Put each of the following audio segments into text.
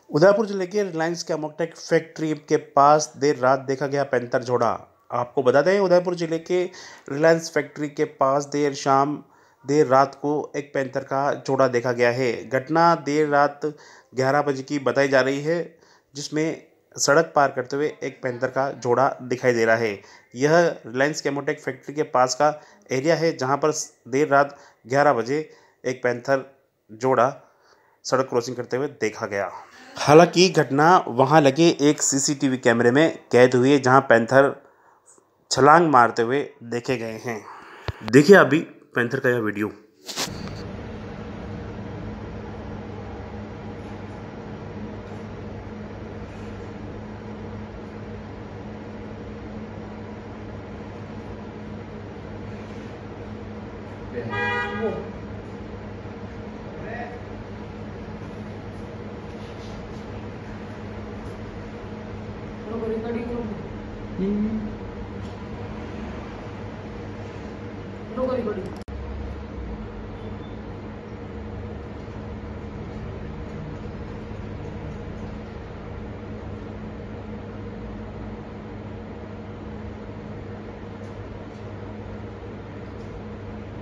उदयपुर जिले के रिलायंस कैमोटेक फैक्ट्री के पास देर रात देखा गया पैंतर जोड़ा। आपको बता दें, उदयपुर जिले के रिलायंस फैक्ट्री के पास देर रात को एक पैंतर का जोड़ा देखा गया है। घटना देर रात 11 बजे की बताई जा रही है, जिसमें सड़क पार करते हुए एक पैंतर का जोड़ा दिखाई दे रहा है। यह रिलायंस कैमोटेक फैक्ट्री के पास का एरिया है, जहां पर देर रात 11 बजे एक पैंथर जोड़ा सड़क क्रॉसिंग करते हुए देखा गया। हालांकि घटना वहां लगे एक सीसीटीवी कैमरे में कैद हुई है, जहां पैंथर छलांग मारते हुए देखे गए हैं। देखिए अभी पैंथर का यह video.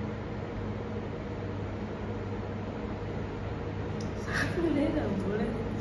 Aku boleh tak boleh.